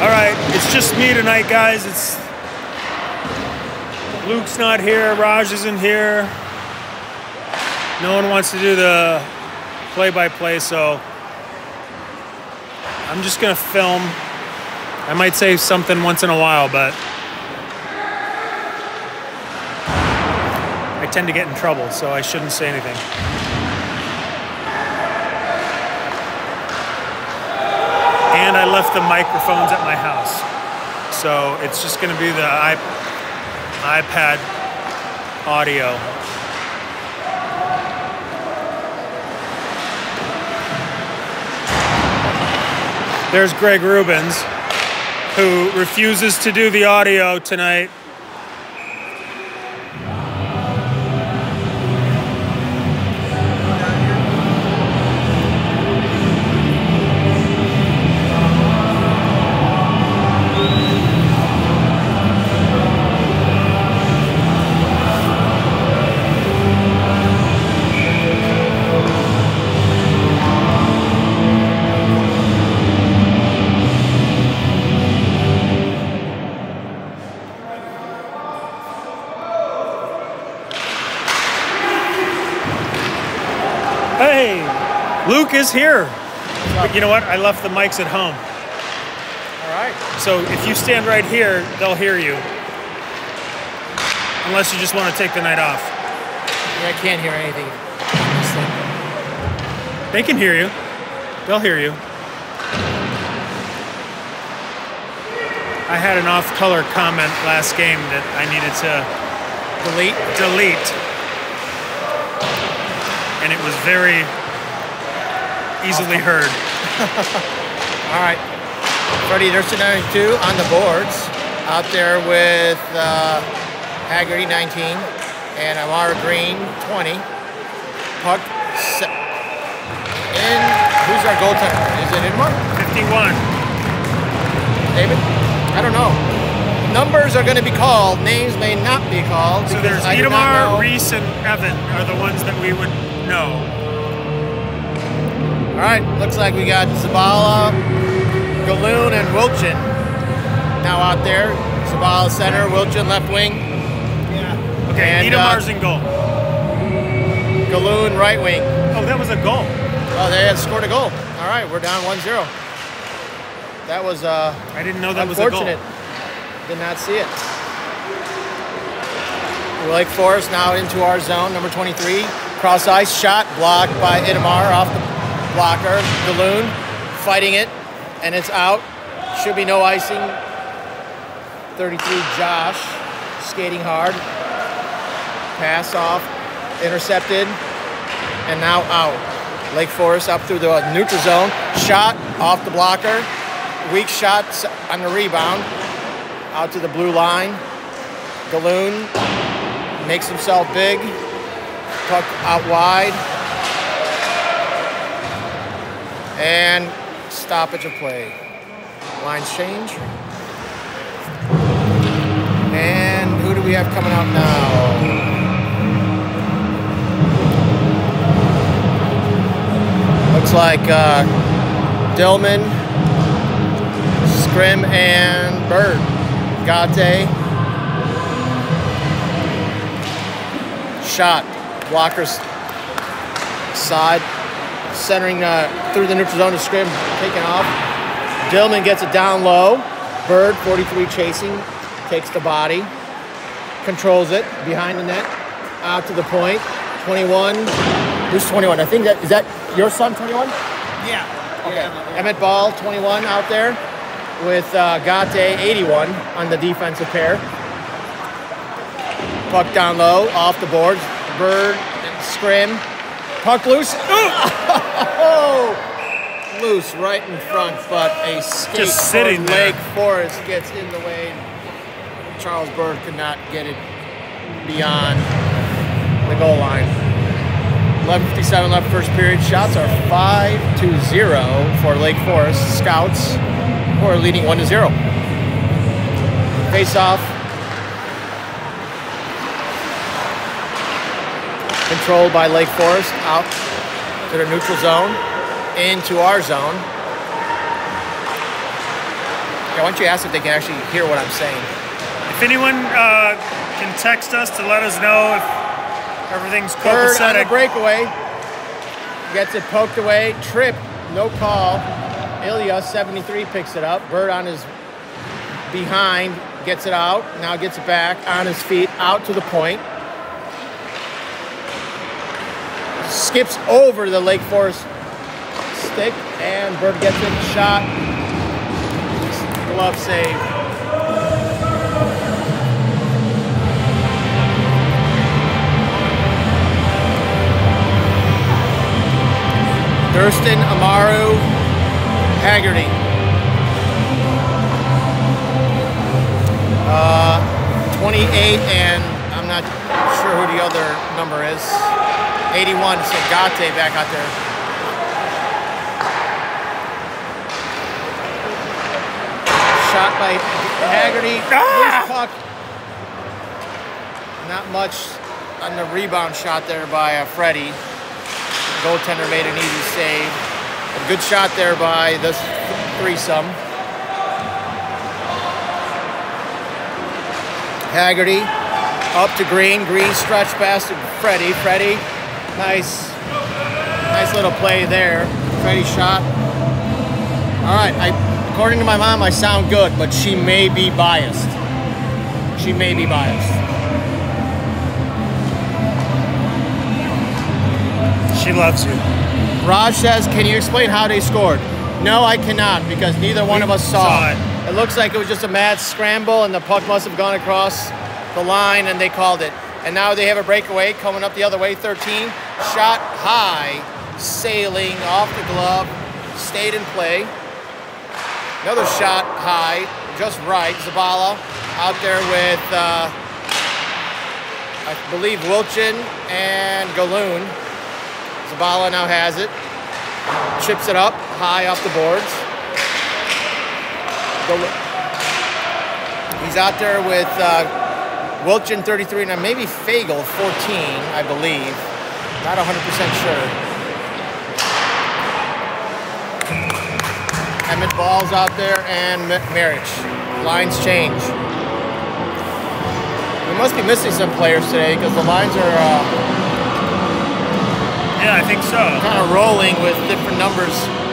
All right, it's just me tonight, guys. It's Luke's not here, Raj isn't here. No one wants to do the play-by-play, so I'm just gonna film. I might say something once in a while, but I tend to get in trouble, so I shouldn't say anything. And I left the microphones at my house, so it's just gonna be the iPad audio. There's Greg Rubens, who refuses to do the audio tonight. Hey, Luke is here. But you know what? I left the mics at home. All right. So if you stand right here, they'll hear you. Unless you just want to take the night off. Yeah, I can't hear anything. They can hear you. They'll hear you. I had an off-color comment last game that I needed to delete. And it was very easily heard. All right. Freddie Anderson 92 on the boards. Out there with Haggerty 19 and Amara Green 20. Puck in. Who's our goaltender? Is it Inmar? 51. David? I don't know. Numbers are going to be called. Names may not be called. So there's Idemar, Reese, and Evan are the ones that we would know. All right, looks like we got Zabala, Galoon, and Wilchin now out there. Zabala center, Wilchin left wing. Yeah. Okay, and Idamar's in goal. Galoon right wing. Oh, that was a goal. Oh, they had scored a goal. All right, we're down 1-0. That was I didn't know that was a goal. Unfortunate. Did not see it. Lake Forest now into our zone, number 23. Cross ice shot blocked by Idemar off the blocker. Galoon fighting it, and it's out. Should be no icing. 33 Josh skating hard. Pass off, intercepted, and now out. Lake Forest up through the neutral zone. Shot off the blocker. Weak shot on the rebound. Out to the blue line. Galoon makes himself big. Puck out wide. And stoppage of play. Lines change. And who do we have coming out now? Looks like Dillman, Scrim, and Bird. Gate. Shot. Blockers side. Centering through the neutral zone to Scrim. Taken off. Dillman gets it down low. Bird, 43 chasing. Takes the body. Controls it. Behind the net. Out to the point. 21. Who's 21? I think is that your son, 21? Yeah. Okay. Yeah. Emmett Ball, 21 out there. With Gate, 81 on the defensive pair. Puck down low, off the boards. Bird, Scrim. Puck loose. Oh! Loose right in front, but a skate just sitting there. there. Lake Forest gets in the way. Charles Bird could not get it beyond the goal line. 11:57 left first period. Shots are 5-0 for Lake Forest Scouts, who are leading 1-0. Face off. Controlled by Lake Forest out to their neutral zone, into our zone. why don't you ask if they can actually hear what I'm saying? If anyone can text us to let us know if everything's Bird on the copacetic. breakaway. Gets it poked away. Trip, no call. Ilya, 73, picks it up. Bird on his behind, gets it out. Now gets it back on his feet, out to the point. Skips over the Lake Forest stick, and Bird gets it. Shot. Glove save. Thurston, Amaru, Haggerty. 28, and I'm not sure who the other number is. 81, so Gate back out there. Shot by Haggerty. Loose puck. Not much on the rebound shot there by Freddie. Goaltender made an easy save. A good shot there by this threesome. Haggerty up to Green. Green stretch pass to Freddie. Freddie, nice little play there. Freddie shot. All right, according to my mom, I sound good, but she may be biased. She may be biased. She loves you. Raj says, can you explain how they scored? No, I cannot, because neither one of us saw it. It looks like it was just a mad scramble, and the puck must have gone across the line, and they called it. And now they have a breakaway coming up the other way, 13. Shot high, sailing off the glove, stayed in play. Another shot high, just right. Zabala out there with, I believe, Wilchin and Galoon. Zabala now has it. Chips it up high off the boards. He's out there with Wilchin, 33, and maybe Fagel, 14, I believe. Not 100% sure. Emmett Ball's out there, and Marich. Lines change. We must be missing some players today because the lines are yeah, I think so. Kind of rolling with different numbers.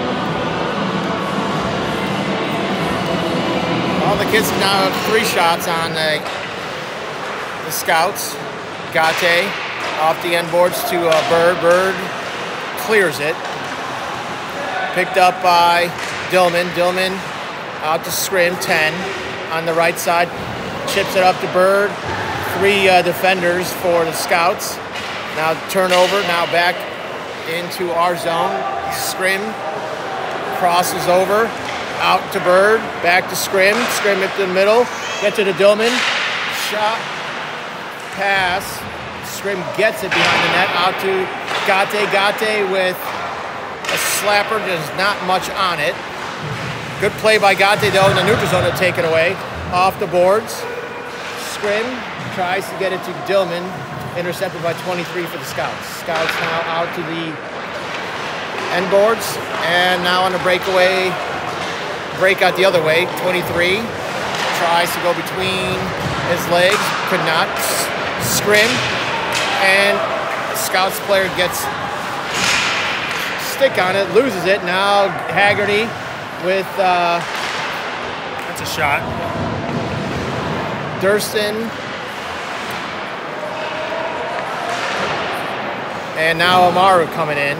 All the kids now have 3 shots on the Scouts. Gate off the end boards to Bird. Bird clears it. Picked up by Dillman. Dillman out to Scrim, 10 on the right side. Chips it up to Bird. 3 defenders for the Scouts. Now turnover, now back into our zone. Scrim crosses over, out to Bird, back to Scrim. Scrim up the middle, get to the Dillman. Shot, pass. Scrim gets it behind the net, out to Gate. Gate with a slapper, there's not much on it. Good play by Gate though in the neutral zone to take it away. Off the boards. Scrim tries to get it to Dillman. Intercepted by 23 for the Scouts. Scouts now out to the end boards. And now on the breakaway, break out the other way. 23 tries to go between his legs. Could not. Scrim. And the Scouts player gets stick on it. Loses it. Now Haggerty with... That's a shot. Thurston. And now Amaru coming in.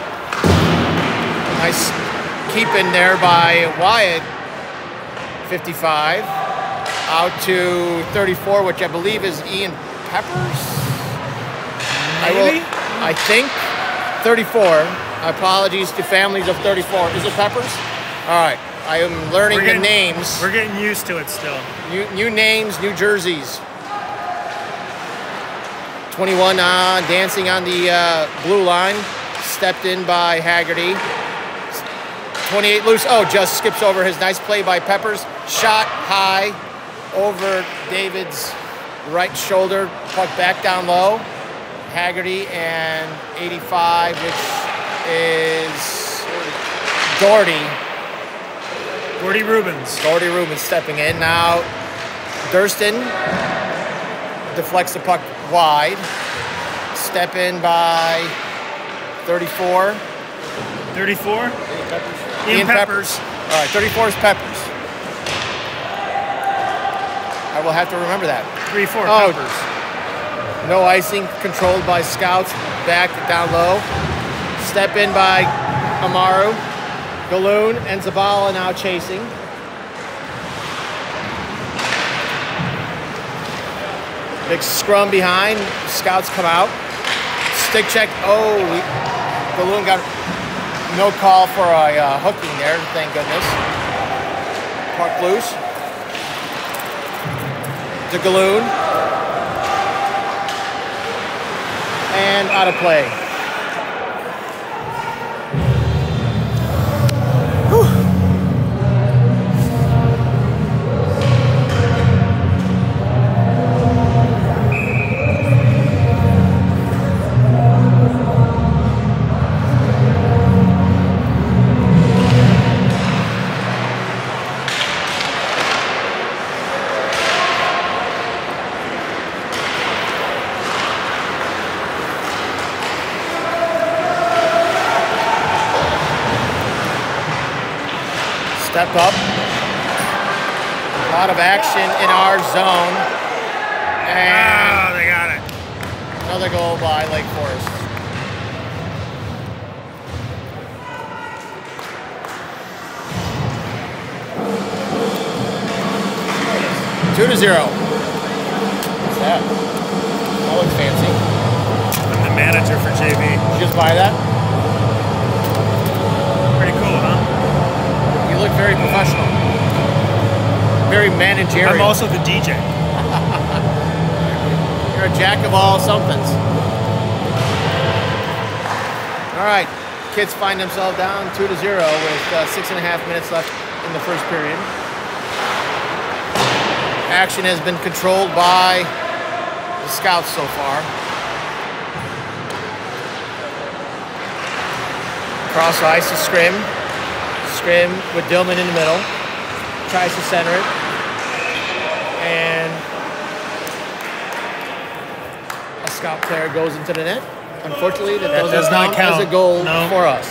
Nice keep in there by Wyatt, 55. Out to 34, which I believe is Ian Peppers. Maybe? I think 34. Apologies to families of 34. Is it Peppers? All right. I am learning the names. We're getting used to it still. New names, new jerseys. 21 dancing on the blue line. Stepped in by Haggerty. 28 loose. Oh, just skips over his nice play by Peppers. Shot high over David's right shoulder. Puck back down low. Haggerty and 85, which is Doherty. Gordy Rubens. Gordy Rubens stepping in. Now, Durston deflects the puck wide. Step in by 34. 34? Ian Peppers. All right, 34 is Peppers. I will have to remember that. 3-4 Oh. Peppers. No icing, controlled by Scouts. Back down low. Step in by Amaru. Galoon and Zavala now chasing. Big scrum behind. Scouts come out. Stick check. Oh, Galoon got no call for a hooking there, thank goodness. Puck loose. To Galoon. And out of play. Step up. A lot of action in our zone. And They got it. another goal by Lake Forest. Two to 0. What's that? That looks fancy. I'm the manager for JV. Did you just buy that? Pretty cool, huh? You look very professional. Very managerial. I'm also the DJ. You're a jack of all somethings. All right, kids find themselves down 2 to 0 with 6.5 minutes left in the first period. Action has been controlled by the Scouts so far. Cross ice to Scrim. Scrim with Dillman in the middle. Tries to center it. And a Scout player goes into the net. Unfortunately, that does not count as a goal for us.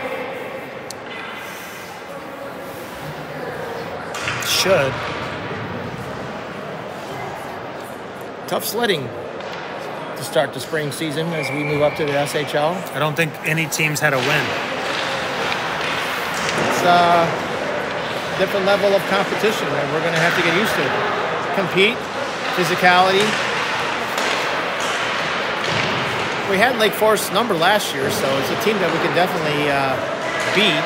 Should. Tough sledding to start the spring season as we move up to the SHL. I don't think any teams had a win. It's a different level of competition that we're going to have to get used to. Compete, physicality. We had Lake Forest's number last year, so it's a team that we can definitely beat.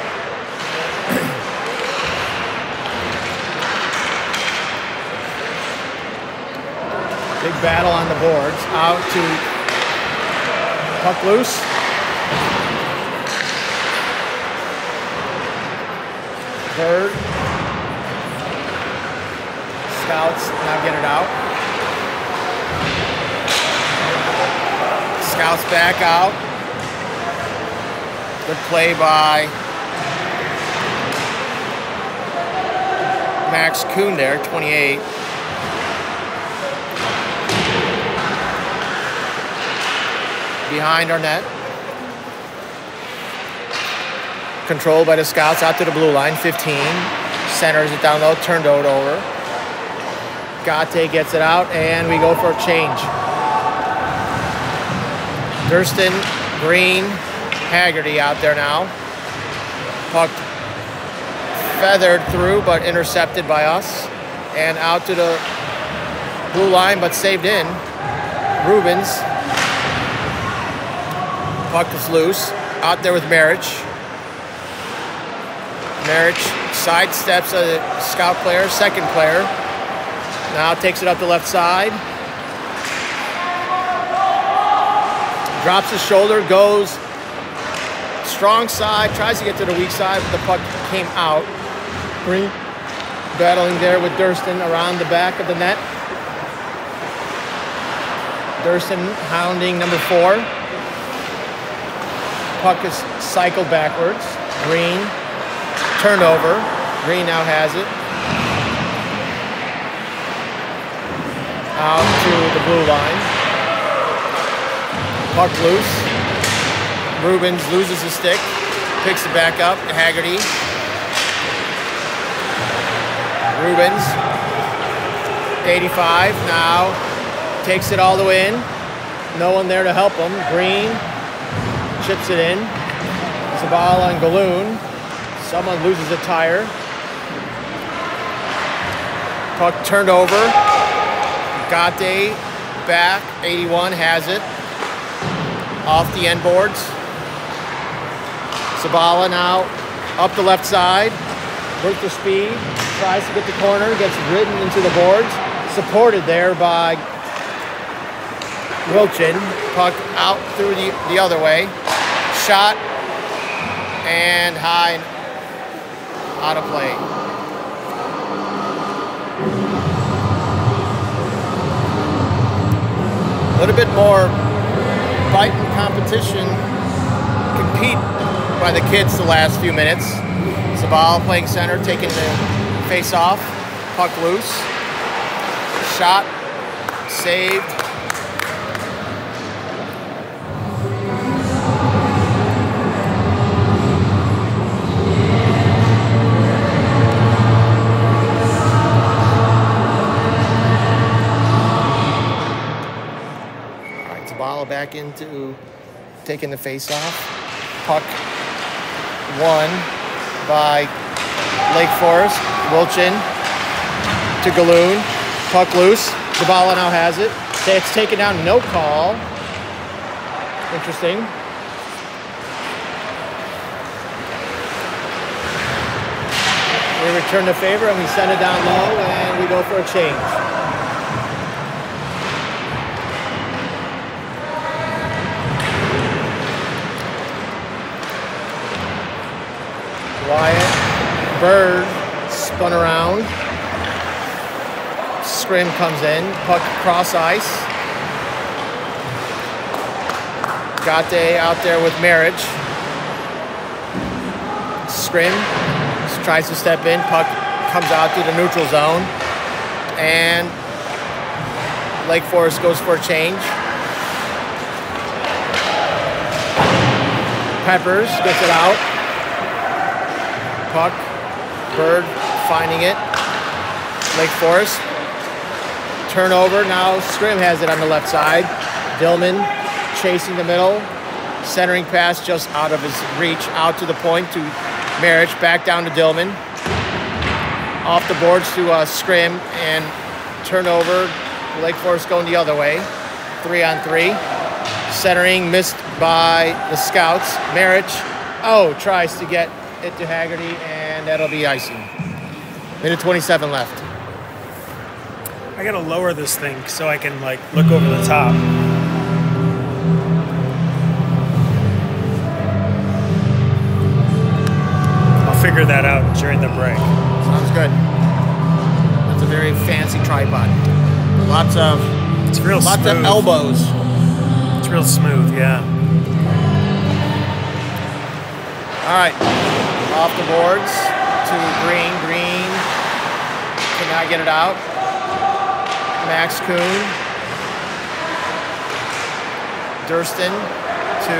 Big battle on the boards. Out to puck loose. Bird. Scouts now get it out. Scouts back out. Good play by Max Kuhn there, 28. Behind our net. Controlled by the Scouts out to the blue line, 15. Centers it down low, turned it over. Gate gets it out, and we go for a change. Durston, Green, Haggerty out there now. Puck feathered through, but intercepted by us. And out to the blue line, but saved in. Rubens. Puck is loose. Out there with Marich. Marich sidesteps a Scout player, second player. Now takes it up the left side. Drops his shoulder, goes strong side, tries to get to the weak side, but the puck came out. Green battling there with Durston around the back of the net. Durston hounding number 4. Puck is cycled backwards. Green, turnover. Green now has it. Out to the blue line. Puck loose. Rubens loses the stick. Picks it back up. Haggerty. Rubens. 85 now. Takes it all the way in. No one there to help him. Green chips it in. Zabala and Galoon. Someone loses a tire. Puck turned over. Gate back. 81 has it. Off the end boards. Zabala now up the left side. Worth the speed. Tries to get the corner. Gets ridden into the boards. Supported there by Wilchin. Puck out through the other way. Shot. And high. Out of play. A little bit more fight and competition, compete by the kids the last few minutes. Zabal playing center, taking the face off, puck loose, shot, saved. Back into taking the face off. Puck won by Lake Forest. Wilchin to Galoon. Puck loose. Zabala now has it. It's taken down, no call. Interesting. We return the favor and we send it down low and we go for a change. Wyatt, Bird spun around. Scrim comes in, puck cross ice. Gate out there with Marriage. Scrim tries to step in, puck comes out to the neutral zone. And Lake Forest goes for a change. Peppers gets it out. Puck, Bird finding it. Lake Forest. Turnover, now Scrim has it on the left side. Dillman chasing the middle. Centering pass just out of his reach. Out to the point to Marriage. Back down to Dillman. Off the boards to Scrim. And turnover. Lake Forest going the other way. 3-on-3. Centering missed by the Scouts. Marriage, tries to get it to Haggerty, and that'll be icing. Minute 27 left. I gotta lower this thing so I can look over the top. I'll figure that out during the break. Sounds good. That's a very fancy tripod. Lots of elbows. It's real smooth, yeah. All right. Off the boards to Green. Green cannot get it out. Max Kuhn. Durston to,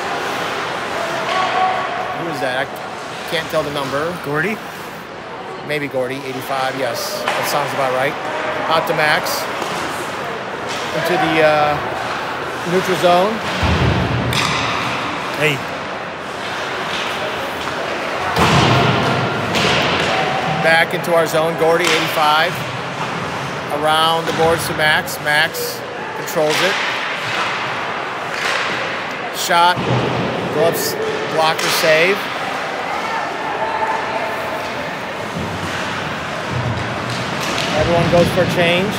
who is that? I can't tell the number. Gordy? Maybe Gordy, 85, yes. That sounds about right. Out to Max. Into the neutral zone. Hey. Back into our zone. Gordy, 85. Around the boards to Max. Max controls it. Shot. Gloves, blocker save. Everyone goes for a change.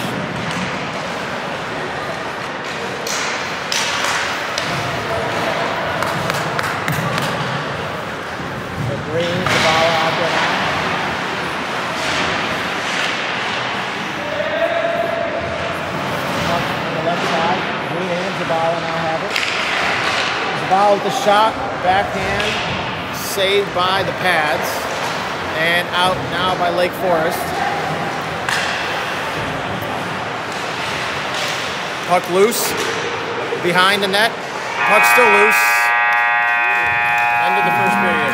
The Green, the ball out there now. On the left side, Green and Zabala now have it. Zabala with the shot, backhand, saved by the pads. And out now by Lake Forest. Puck loose. Behind the net. Puck still loose. End of the first period.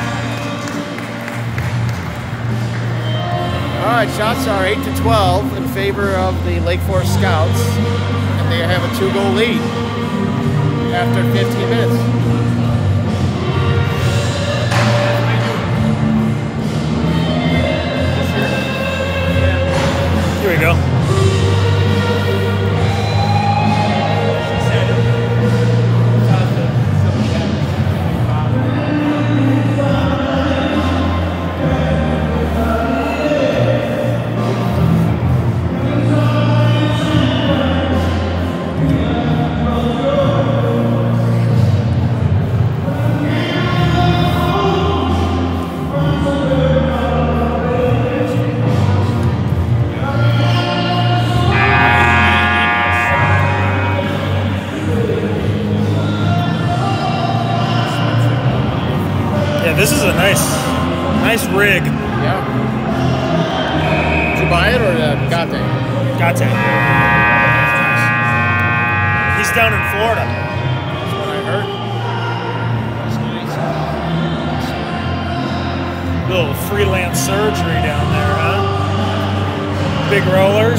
All right, shots are 8-12 in favor of the Lake Forest Scouts. And they have a 2-goal lead after 15 minutes. Here we go. This is a nice rig. Yeah. Did you buy it or Gate? Gate. He's down in Florida. That's what I heard. Little freelance surgery down there, huh? Big rollers.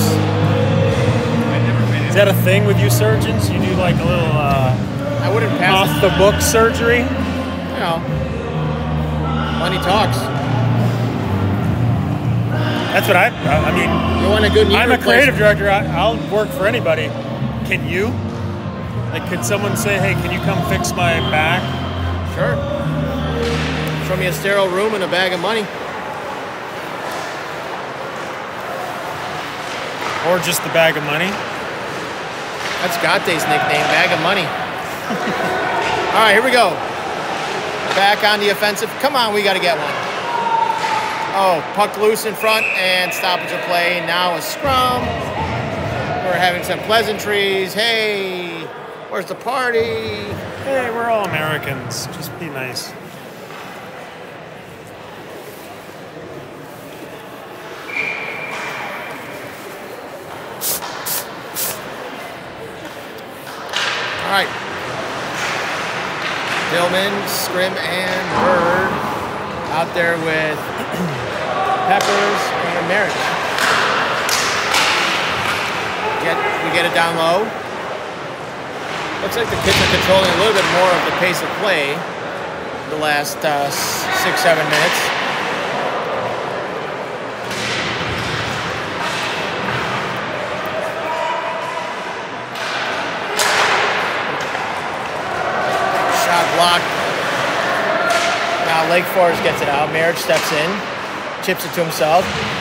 Is that a thing with you surgeons? You do like a little I wouldn't pass off the book surgery? You know. Money talks. That's what I mean. You want a good knee I'm a replacement? creative director. I'll work for anybody. Can you? Like, could someone say, hey, can you come fix my back? Sure. Show me a sterile room and a bag of money. Or just the bag of money? That's Gate's nickname, bag of money. All right, here we go. Back on the offensive. Come on, we got to get one. Oh, puck loose in front and stoppage of play. Now a scrum. We're having some pleasantries. Hey, where's the party? Hey, we're all Americans. Just be nice. All right. Dillman, Scrim, and Bird out there with Peppers and Merritt. We get it down low. Looks like the kids are controlling a little bit more of the pace of play the last 6-7 minutes. Block. Now Lake Forest gets it out. Marriage steps in, chips it to himself.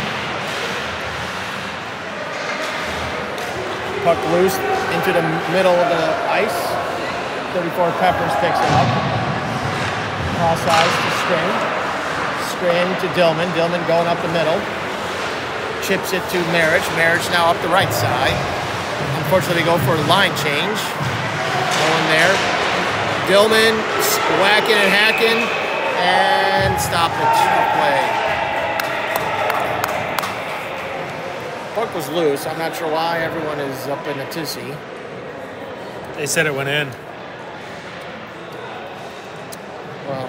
Puck loose into the middle of the ice. 34 Peppers picks it up. Cross ice to Scrim. Scrim to Dillman. Dillman going up the middle. Chips it to Marriage. Marriage now up the right side. Unfortunately, they go for a line change. Going there. Dillman whacking and hacking, and stoppage of play. Puck was loose. I'm not sure why everyone is up in a tizzy. They said it went in. Well,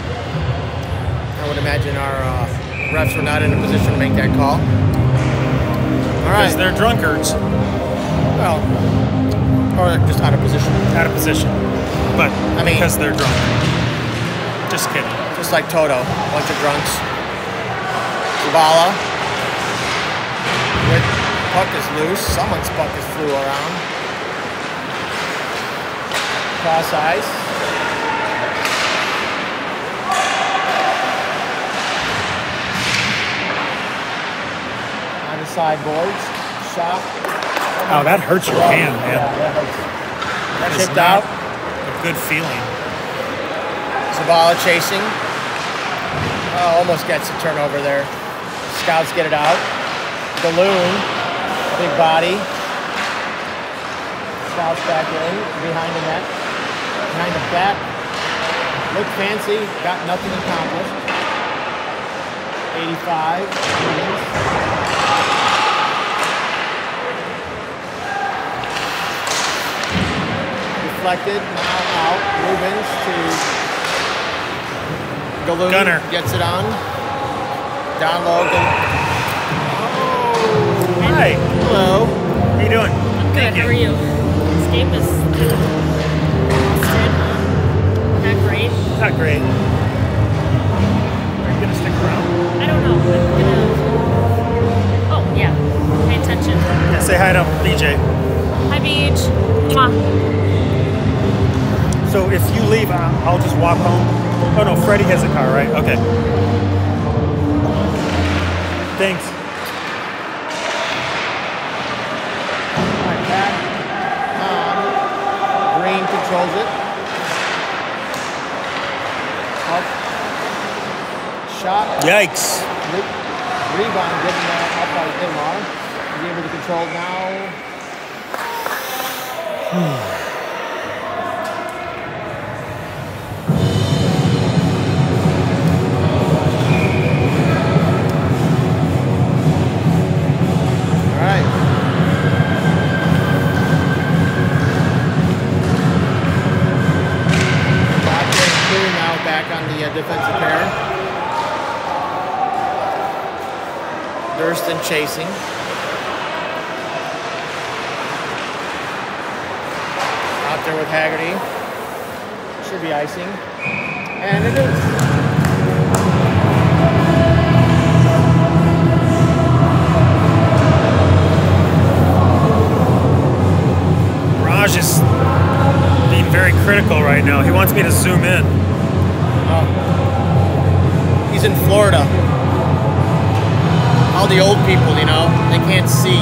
I would imagine our refs were not in a position to make that call. All right. Because they're drunkards. Well, or just out of position. Out of position. But I mean, because they're drunk. Just kidding. Just like Toto, a bunch of drunks. Zavala. Puck is loose. Someone's puck is flew around. Cross ice. On the sideboards. Shot. Oh, that hurts your hand, man. Yeah, that hurts. That is Chipped not out. a good feeling. Zavala chasing. Almost gets a turnover there. Scouts get it out. Balloon, big body. Scouts back in, behind the net. Behind the back. Looked fancy, got nothing accomplished. 85. Deflected, now out. Rubens to Galoon. Gunner. Gets it on. Down low. Oh. Hi. Hello. How you doing? I'm good. How are you? Escape is not great. Not great. Are you gonna stick around? I don't know. I'm gonna. Oh yeah. Pay attention. Yeah, say hi to BJ. Hi, Beach. Mwah. So if you leave, I'll just walk home. Oh no, Freddie has a car, right? Okay. Thanks. All right, back on. Green controls it. Up. Shot. Yikes. Rebound given up by Imar. He's able to control now. All right. Roger and Crew now back on the defensive pair. Durston chasing. Out there with Haggerty. Should be icing. And it is. Raj is being very critical right now. He wants me to zoom in. He's in Florida. All the old people, you know, they can't see.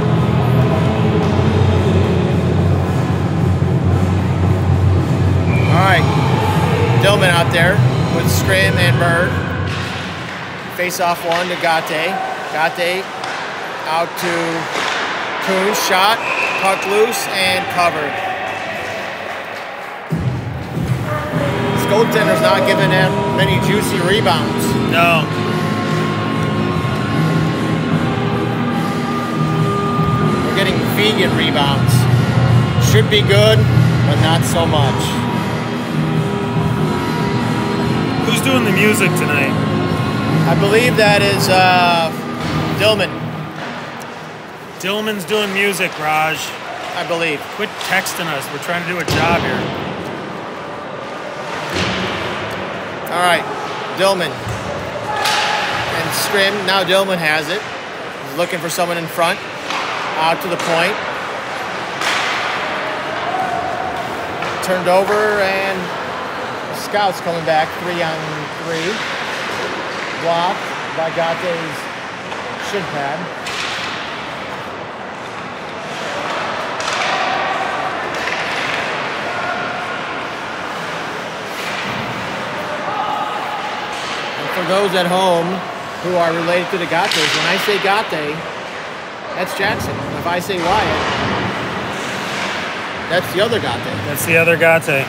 All right, Dillman out there with Scrim and Bird. Face off one to Gate. Gate out to Coons. Shot, puck loose, and covered. This goaltender's not giving them many juicy rebounds. No. Getting vegan rebounds. Should be good, but not so much. Who's doing the music tonight? I believe that is Dillman, Dillman's doing music, Raj. I believe. Quit texting us. We're trying to do a job here. All right, Dillman. And Scrim, now Dillman has it. He's looking for someone in front. Out to the point. Turned over, and Scouts coming back 3-on-3. Blocked by Gate's shin pad. And for those at home who are related to the Gates, when I say Gate, that's Jackson. If I say Wyatt, that's the other Gate. That's the other Gate.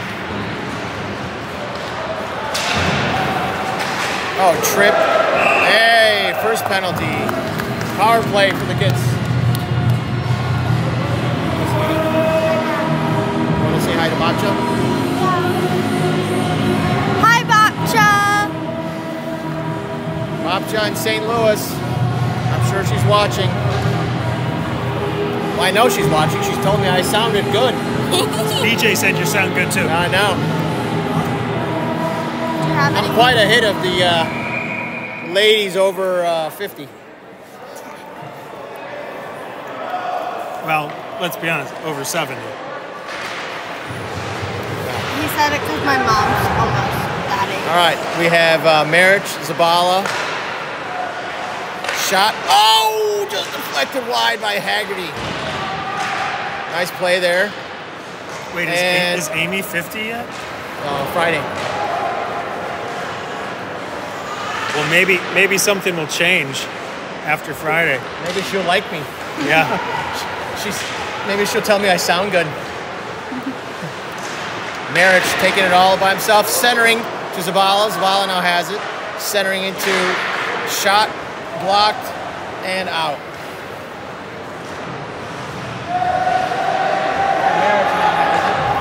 Oh, trip. Hey, first penalty. Power play for the kids. Want to say hi to Bacha? Hi, Bacha. Bacha in St. Louis. I'm sure she's watching. Well, I know she's watching. She's told me I sounded good. BJ said you sound good too. I know. Do you have I'm any? quite ahead of the ladies over 50. Well, let's be honest, over 70. He said it because my mom's almost that age. All right, we have Marich, Zabala. Shot. Oh, just deflected wide by Haggerty. Nice play there. Wait, And- is Amy 50 yet? Friday. Well, maybe something will change after Friday. Maybe she'll like me. Yeah. Maybe she'll tell me I sound good. Marich taking it all by himself, centering to Zabala. Zabala now has it. Centering into Shot, blocked, and out. Merritt now has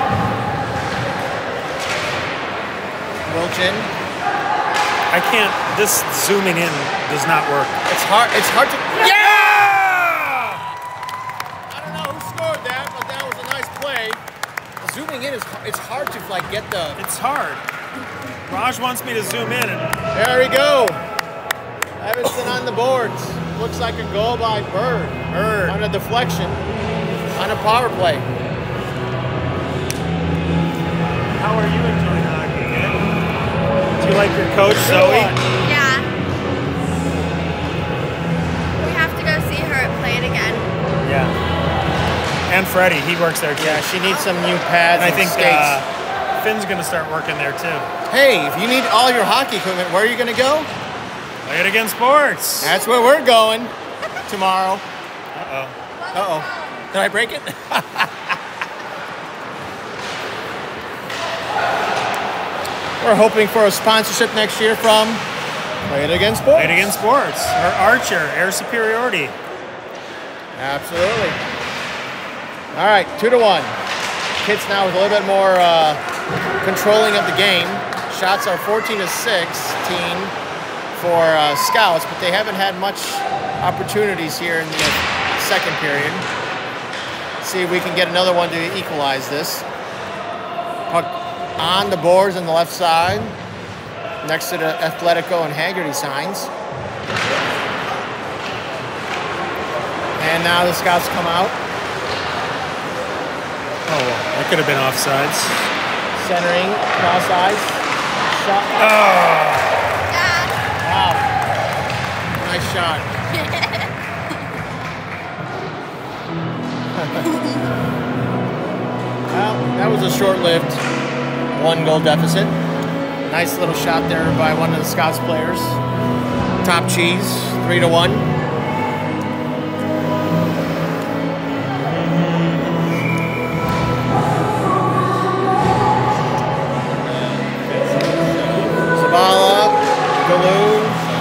it. Wilchin. I can't. This zooming in does not work. It's hard to. Yeah! I don't know who scored that, but that was a nice play. Zooming in it's hard to like get the. It's hard. Raj wants me to zoom in, and There we go. Evanston on the boards. Looks like a goal by Bird. On a deflection. On a power play. how are you enjoying hockey? Good? Do you like your coach, Zoe? Yeah. We have to go see her play it again. Yeah. And Freddie, he works there too. Yeah, she needs some new pads And I and think skates. Finn's gonna start working there too. Hey, if you need all your hockey equipment, where are you gonna go? Play it against sports. That's where we're going tomorrow. Uh-oh. Uh-oh. Did I break it? We're hoping for a sponsorship next year from Play It Against Sports. Play it against sports. Or Archer, air superiority. Absolutely. All right, 2-1. Kits now with a little bit more controlling of the game. Shots are 14-16 for Scouts, but they haven't had much opportunities here in the second period. See if we can get another one to equalize this. Puck on the boards on the left side, next to the Athletico and Haggerty signs. And now the Scouts come out. Oh, well, that could have been offsides. Centering, cross eyes. Shot. Oh, Dad. Wow. Nice shot. Well, that was a short-lived one-goal deficit. Nice little shot there by one of the Scouts players. Top cheese, 3-1. Zavala, Galoo.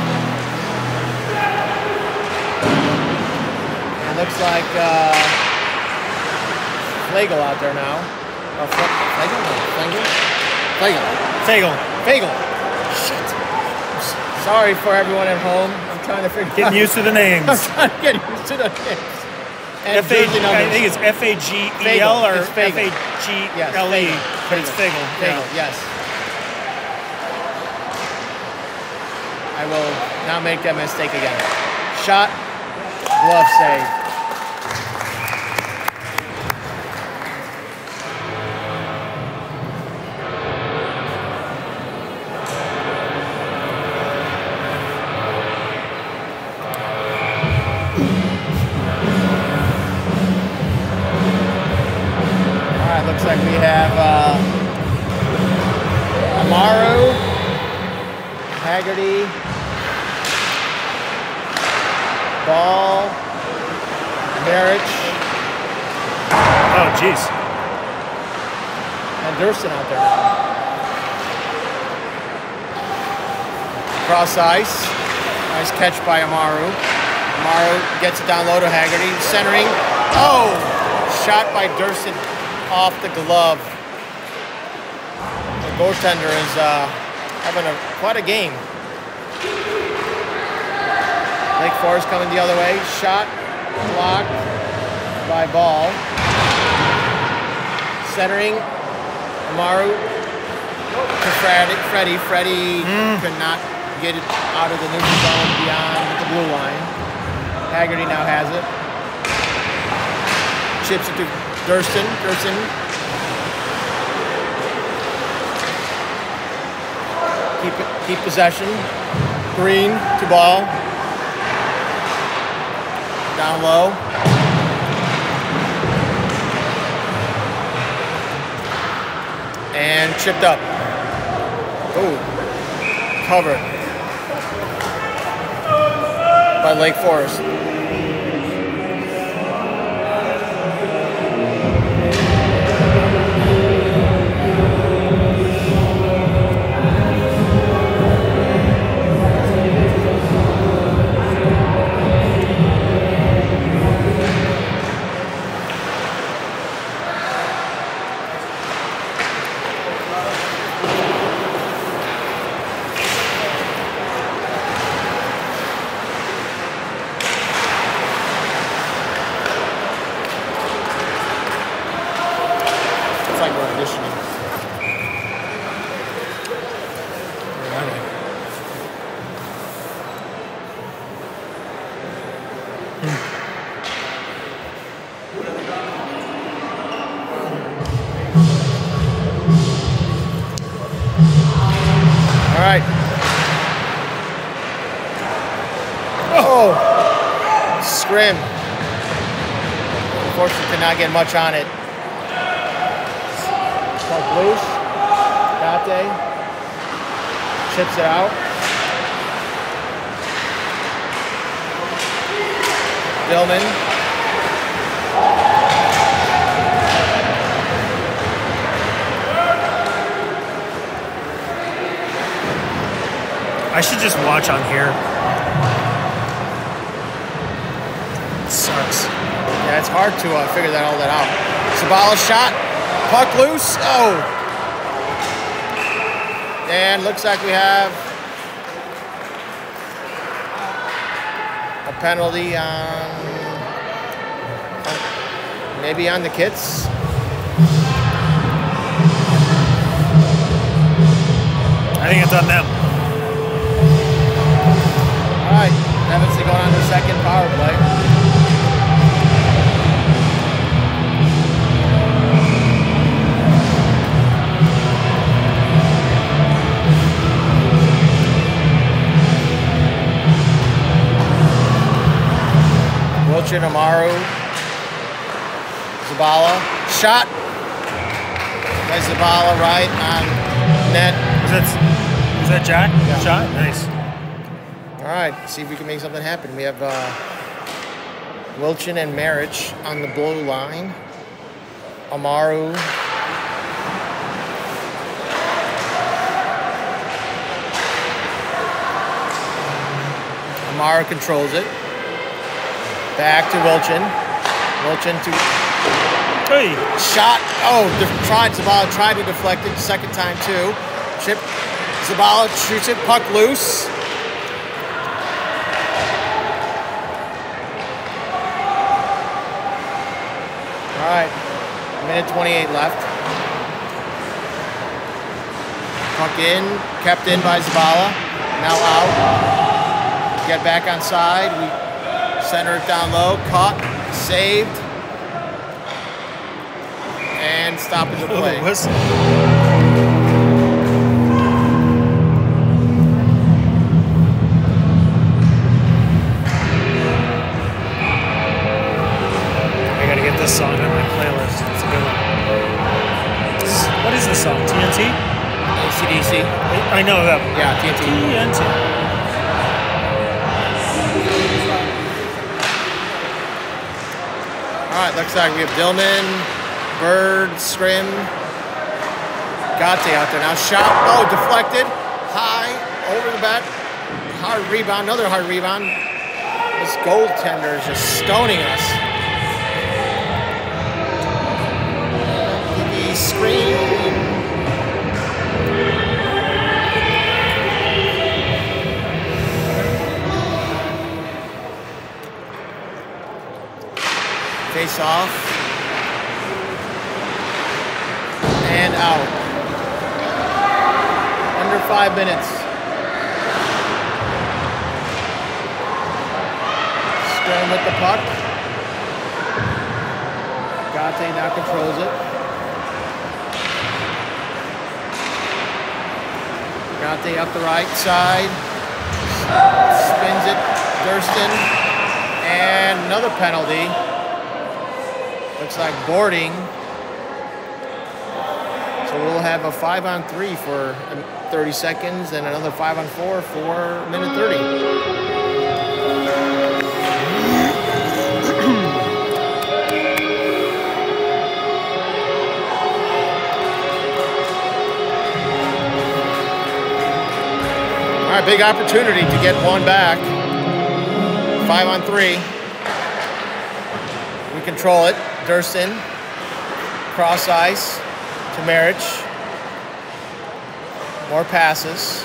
It looks like Flagel out there now. Or Flagel? No, Flagel. Flagel. Shit. Sorry for everyone at home. I'm trying to figure out. getting used to the names. I'm trying to get used to the names. And I jersey numbers. think it's F-A-G-E-L or It's Fagel. F-A-G-L-E, Yes, but it's Fagel. Fagel, Yeah. yes. I will not make that mistake again. Shot, glove save. All right, looks like we have Amaru, Haggerty, Ball, Marich, Oh, jeez. and Durston out there now. Cross ice. Nice catch by Amaru. Amaru gets it down low to Haggerty. Centering. Oh! Shot by Durston off the glove. The goaltender is having quite a game. Lake Forest coming the other way. Shot, blocked by Ball. Centering, Amaru to Freddie. Freddie could not get it out of the neutral zone beyond the blue line. Haggerty now has it. Chips it to Durston. Keep possession. Green to Ball. Down low. And chipped up. Ooh. Covered by Lake Forest. right. Oh, scrim. Unfortunately, could not get much on it. Puck loose. Gate chips it out. Dillman. I should just watch on here. It sucks. Yeah, it's hard to figure all that out. Zabala shot. Puck loose. Oh. And looks like we have a penalty on, maybe on the Kits. I think it's on them. All right, Evanston going on their second power play. Wilchin, Amaru, Zabala, shot by Zabala right on net. Is that Jack? Yeah. Shot? Nice. All right, see if we can make something happen. We have Wilchin and Marich on the blue line. Amaru. Amaru controls it. Back to Wilchin. Wilchin to Hey. shot. Oh, Zabala tried to deflect it. Second time too. Chip. Zabala shoots it. Puck loose. All right. Minute 28 left. Puck in. Kept in by Zabala. Now out. Get back on side. We center it down low. Caught. Saved. And stoppage of play. Whistle. I gotta get this song on my playlist. It's a good one. What is this song? TNT? AC/DC. I know that one. Yeah, TNT. TNT. All right, looks like we have Dillman, Bird, Scrim, Gate out there. Now shot, oh, deflected, high, over the back, hard rebound, another hard rebound. This goaltender is just stoning us. The screen. Face off. And out. Under 5 minutes. Scrum with the puck. Gate now controls it. Gate up the right side. Spins it. Durston. And another penalty. Looks like boarding. So we'll have a 5-on-3 for 30 seconds and another 5-on-4 for minute 30. All right, big opportunity to get one back. 5-on-3. We control it. Durston, cross ice to Marich. More passes.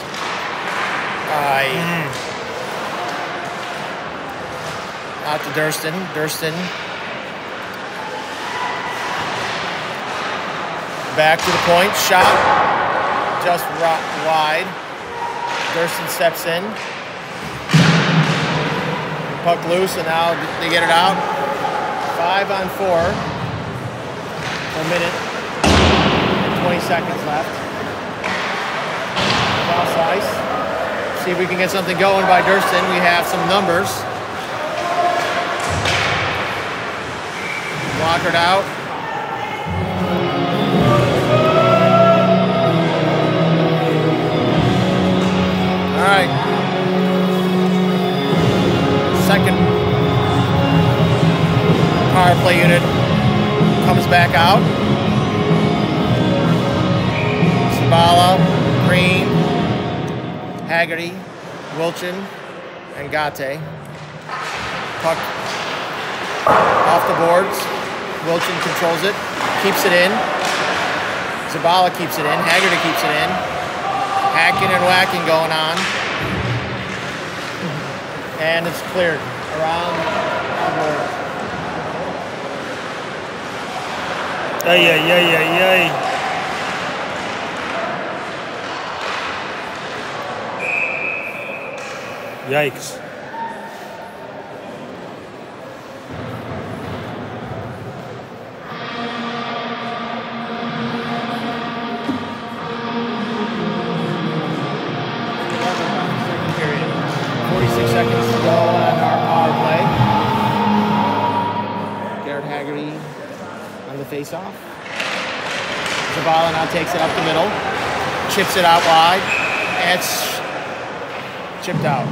Out to Durston. Durston. Back to the point. Shot. Just wide. Durston steps in. Puck loose, and now they get it out. 5-on-4. A minute and 20 seconds left. Cross ice. See if we can get something going by Durston. We have some numbers. Blockered out. All right. Second power play unit comes back out. Zabala, Green, Haggerty, Wilchin, and Gate. Puck off the boards. Wilchin controls it, keeps it in. Zabala keeps it in. Haggerty keeps it in. Hacking and whacking going on. And it's cleared around the board. Ay, ay, ay, ay, ay. Yikes. Second period. 46 seconds to go on our power play. Garrett Haggerty on the face-off. Zabala now takes it up the middle. Chips it out wide. And it's chipped out.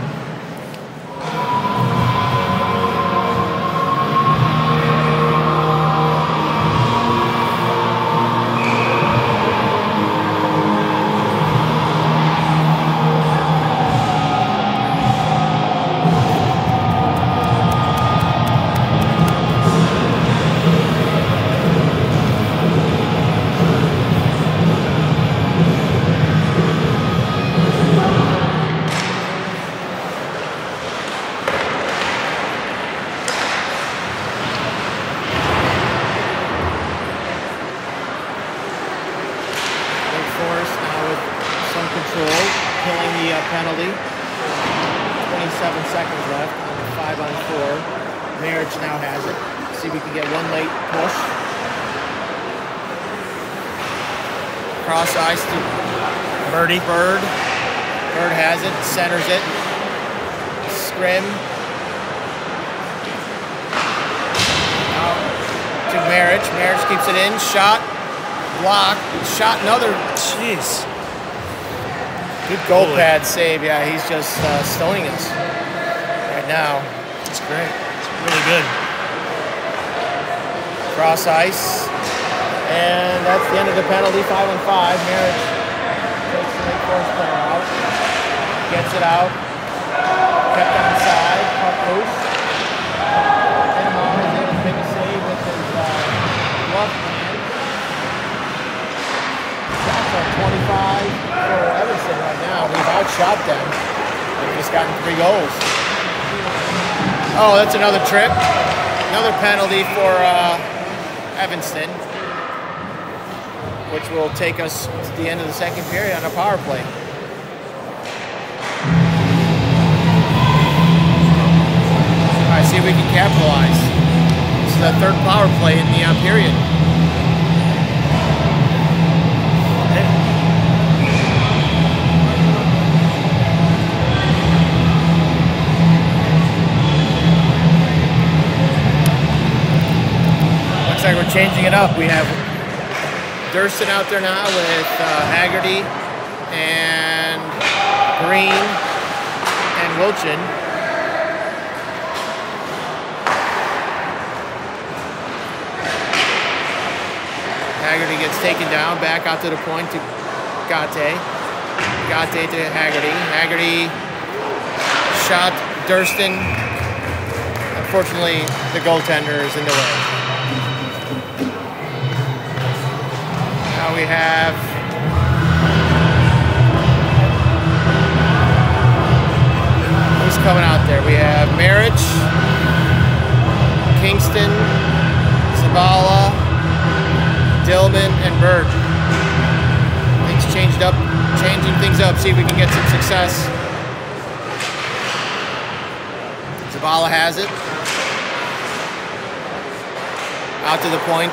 Penalty. 27 seconds left on the 5-on-4. Marriage now has it. See if we can get one late push. Cross ice to Birdie. Bird. Bird has it. Centers it. Scrim. Out to Marriage. Marriage keeps it in. Shot. Block. Shot another. Jeez. Good goal pad save. Yeah, he's just stoning us right now. That's great. It's really good. Cross ice. And that's the end of the penalty. 5-on-5. Marriage takes the late force player out. Gets it out. Kept on the side. Puck loose. Edmond is able to make a save with his left hand. Shots are 25 for Evanston right now. We've outshot them. They've just gotten 3 goals. Oh, that's another trip. Another penalty for Evanston, which will take us to the end of the second period on a power play. All right, see if we can capitalize. This is the third power play in the period. Looks like we're changing it up. We have Durston out there now with Haggerty and Green and Wilchin. Haggerty gets taken down, back out to the point to Gate. Gate to Haggerty. Haggerty shot Durston. Unfortunately, the goaltender is in the way. Now we have who's coming out there? We have Marriage, Kingston, Zabala, Dillman, and Bird. Things changing things up. See if we can get some success. Zabala has it. Out to the point.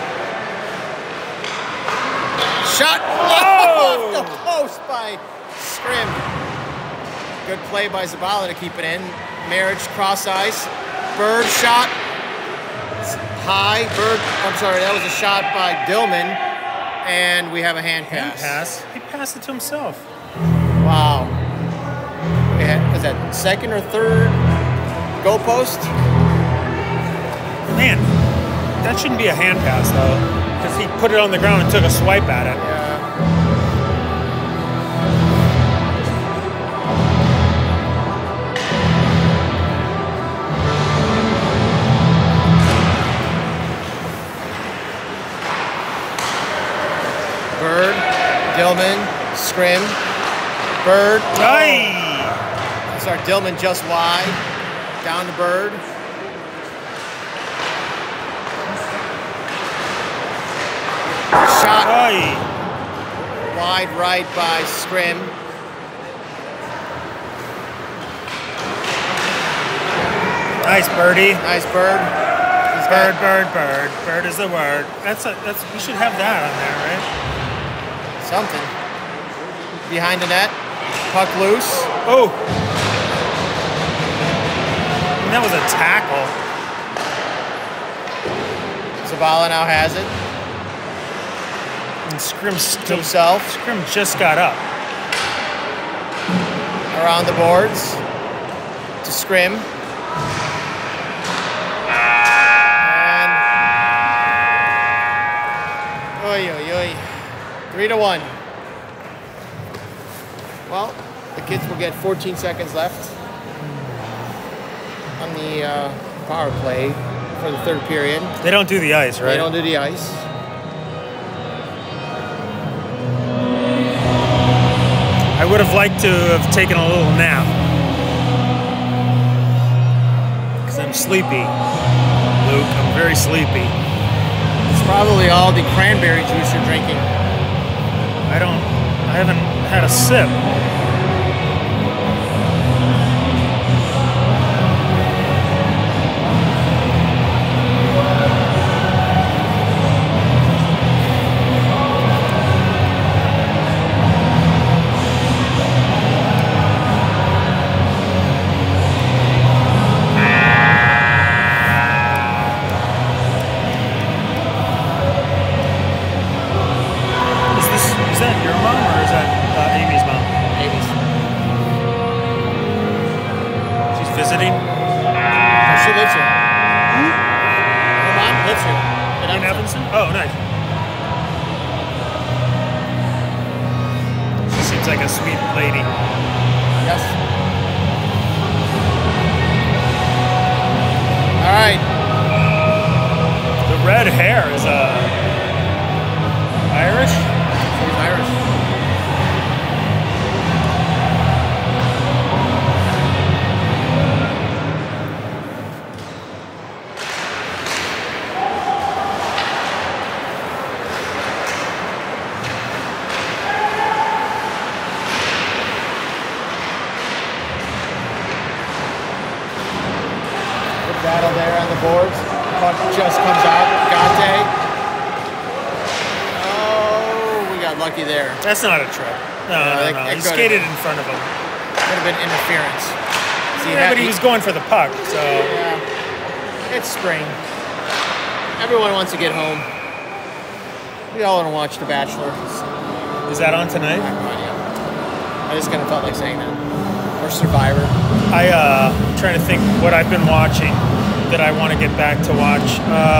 Shot off the post by Scrim. Good play by Zabala to keep it in. Marriage cross ice. Bird shot. High. Bird. I'm sorry, that was a shot by Dillman. And we have a hand pass. He passed it to himself. Wow. Was that second or third goal post? Man, that shouldn't be a hand pass though, because he put it on the ground and took a swipe at it. Yeah. Bird, Dillman, Scrim, Bird. Aye. Sorry, Dillman just wide. Down to Bird. Shot. Aye. Wide right by Scrim. Nice birdie. Nice Bird. He's Bird, got bird, bird. Bird is the word. We should have that on there, right? something. Behind the net. Puck loose. Oh. And that was a tackle. Zavala now has it. And Scrim To himself. Scrim just got up. Around the boards. To Scrim. And oy oy oy. 3-1. Well, the kids will get 14 seconds left on the power play for the third period. They don't do the ice, right? They don't do the ice. I would have liked to have taken a little nap. Because I'm sleepy, Luke. I'm very sleepy. It's probably all the cranberry juice you're drinking. I haven't had a sip. Is that your mom or is that Amy's mom? Amy's. She's visiting Oh, she lives here. Her mom lives here. in Evanston? Oh, nice. She seems like a sweet lady. Yes. All right. The red hair is Irish? She's Irish. Good battle there on the boards. Puck just comes out. Gante. Oh, we got lucky there. That's not a trip. No, that no. He could've- skated in front of him. Could have been interference. See, Yeah, but he was going for the puck, so. Yeah. It's spring. Everyone wants to get home. We all want to watch The Bachelor. Is that on tonight? I have no idea. I just kind of felt like saying that. Or Survivor. I'm trying to think what I've been watching that I want to get back to watch.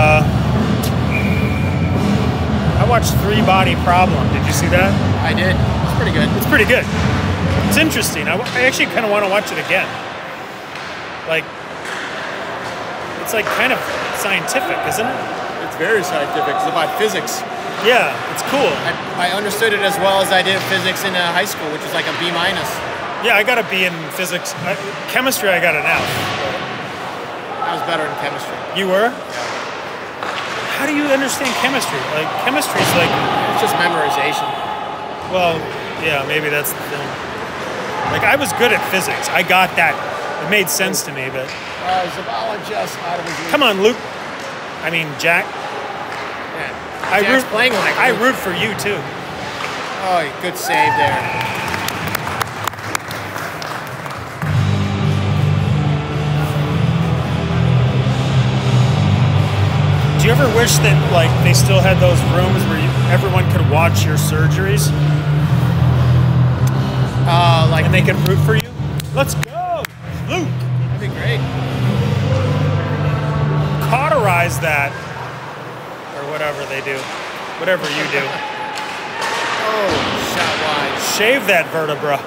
I watched Three Body Problem. Did you see that? I did. It's pretty good. It's pretty good. It's interesting. I actually kind of want to watch it again. Like, it's like kind of scientific, isn't it? It's very scientific. It's about physics. Yeah, it's cool. I understood it as well as I did physics in high school, which was like a B-. Yeah, I got a B in physics. Chemistry, I got an F. I was better in chemistry. You were? How do you understand chemistry? Like, chemistry's like, It's just memorization. well, yeah, maybe that's the thing. Like, I was good at physics. I got that. It made sense to me, but Zavala just out of his league. come on, Luke. I mean, Jack. Yeah. Jack's playing like I Luke. root for you too. Oh, good save there. Do you ever wish that like they still had those rooms where everyone could watch your surgeries Like and they could root for you? Let's go, Luke. that'd be great. Cauterize that, or whatever they do, whatever you do. Oh, shot wide. Shave that vertebra.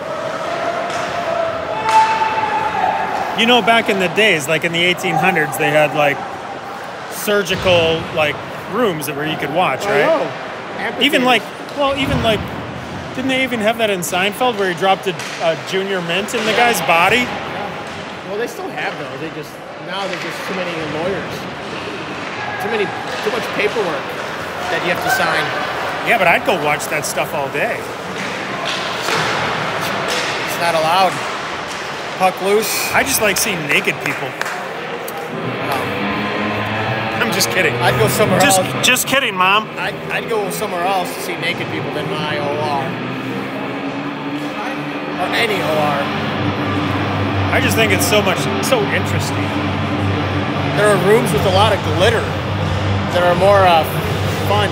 You know, back in the days, like in the 1800s, they had like surgical like rooms where you could watch, right? Oh, Even like, didn't they even have that in Seinfeld where he dropped a junior mint in the guy's body? Yeah. Well, they still have those. Now there's just too many lawyers. Too much paperwork that you have to sign. Yeah, but I'd go watch that stuff all day. It's not allowed. Puck loose. I just like seeing naked people. I'm just kidding. I'd go somewhere else. Just kidding, Mom. I'd go somewhere else to see naked people than my OR. Or any OR. I just think it's so interesting. There are rooms with a lot of glitter that are more fun.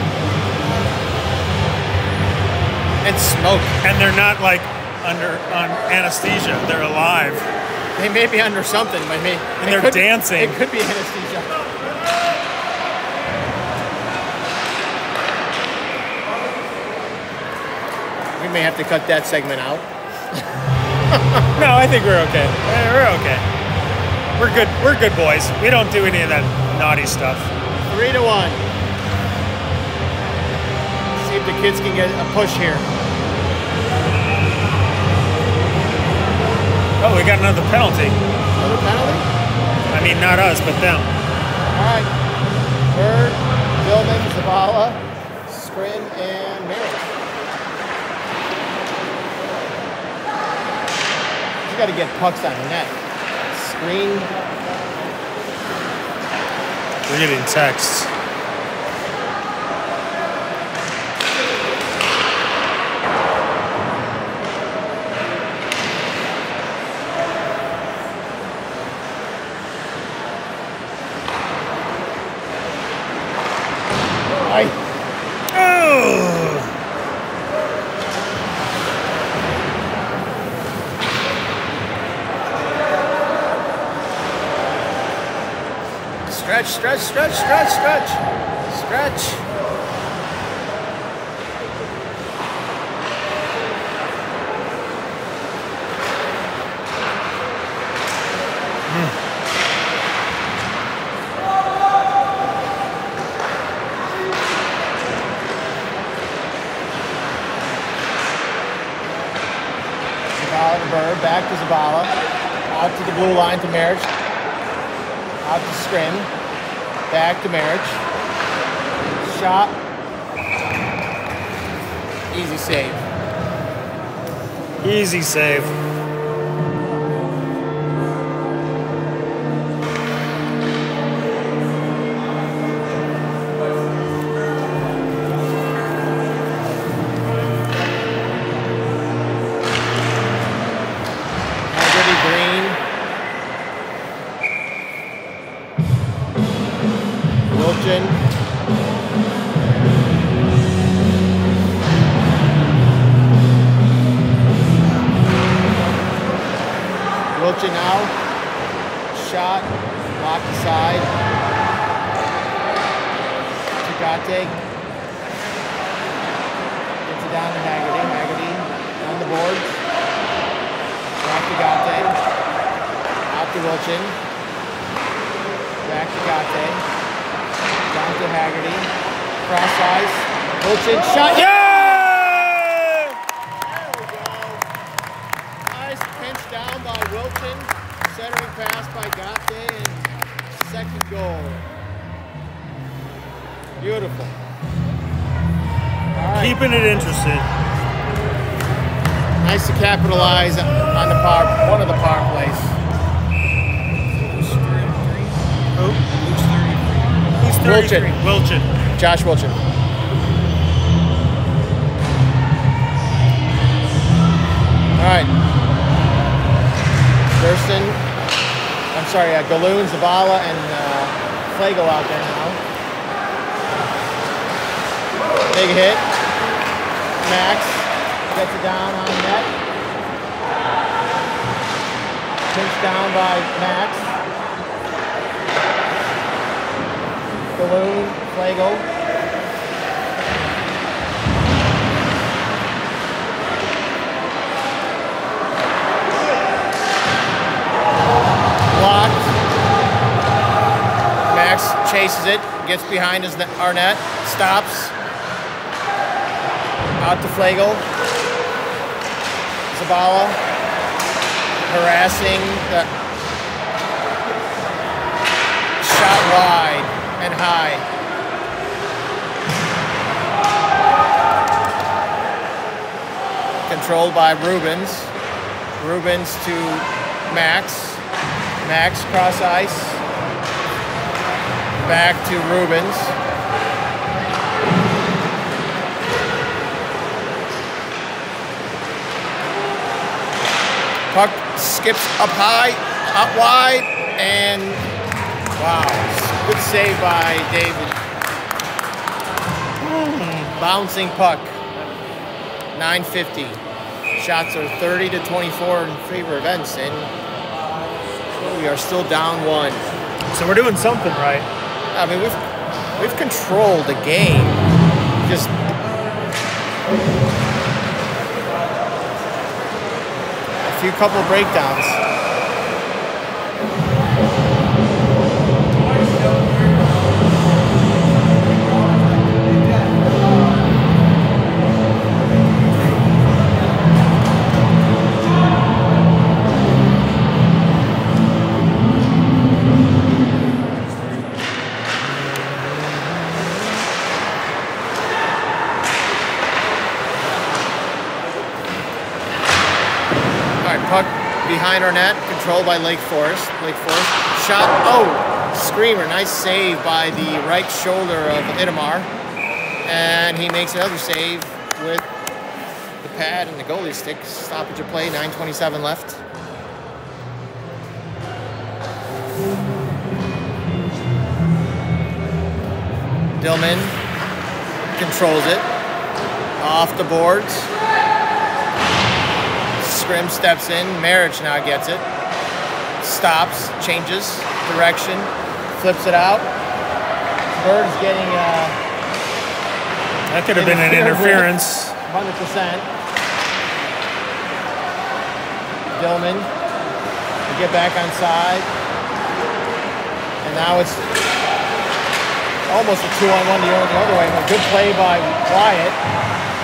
And smoke. And they're not like on anesthesia. They're alive. They may be under something, but And they're dancing. It could be anesthesia. We may have to cut that segment out. No, I think we're okay. We're okay. We're good. We're good boys. We don't do any of that naughty stuff. 3-1. See if the kids can get a push here. Oh, we got another penalty. Another penalty? I mean, not us, but them. All right. Bird, Dillman, Zavala, Scrim, and Merritt. You got to get pucks on the net. Screen. We're getting texts. Stretch. Zavala to Bird, back to Zavala, out to the blue line to Marriage, out to Scrim, back to Marriage, shot, easy save. Easy save. Wilchin now, shot, blocked aside. Chigate gets it down to Haggerty on the boards. Back to Gate, out to Wilchin. Back to Gate, down to Haggerty. Cross ice, Wilchin shot. Yeah! Down by Wilchin, centering pass by Gate, and second goal. Beautiful. All right. Keeping it interesting. Nice to capitalize on the one of the power plays. Who? Who's 33? Wilchin. Josh Wilchin. All right. Galoon, Zavala, and Flago out there now. Big hit. Max gets it down on net. Pinched down by Max. Balloon, Flagel. Blocked. Max chases it, gets behind our net, stops. Out to Flagel. Zabala harassing the shot wide and high. Controlled by Rubens. Rubens to Max. Max cross ice. Back to Rubens. Puck skips up high, up wide, and wow, good save by David. Bouncing puck, 9:50. Shots are 30-24 in favor of Ensign. So we are still down 1. So we're doing something right. I mean, we've controlled the game. Just a few couple breakdowns. Puck behind our net, controlled by Lake Forest. Lake Forest shot. Oh, screamer! Nice save by the right shoulder of Itamar, and he makes another save with the pad and the goalie stick. Stoppage of play. 9:27 left. Dillman controls it off the boards. Scrim steps in. Marich now gets it. Stops, changes direction, flips it out. Bird's getting that could have been an interference. 100%. Dillman to get back on side. And now it's almost a 2-on-1 the other way. A good play by Wyatt.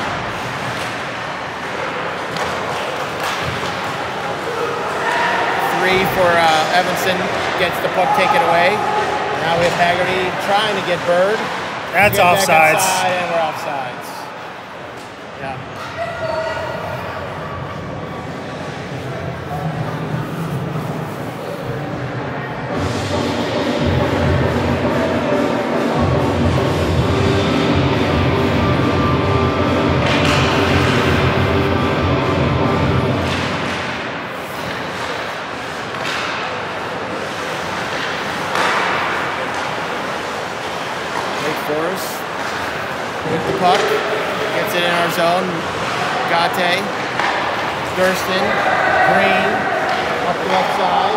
For Evanson, gets the puck taken away. Now we have Haggerty trying to get Bird. That's offsides. And we're offsides. Yeah. Forrest with the puck, gets it in our zone. Gate, Thurston, Green, up the left side.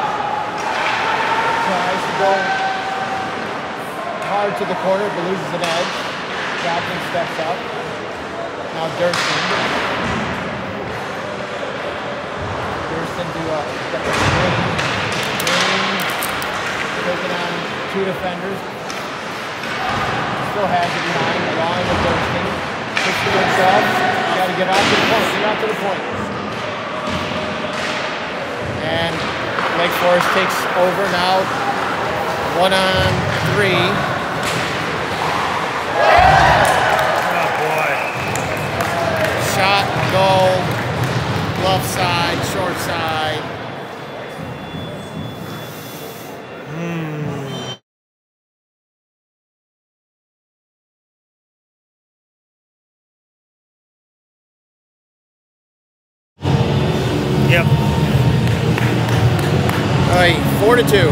Tries to go hard to the corner, but loses an edge. Captain steps up. Now Thurston. Thurston to Green. Green taking on 2 defenders. Still has it behind, along with Thurston. Puts to himself. Got to get out to the point. Get out to the point. And Lake Forest takes over now. 1-on-3. Oh boy! Shot, goal, left side, short side. Yep. All right, 4-2.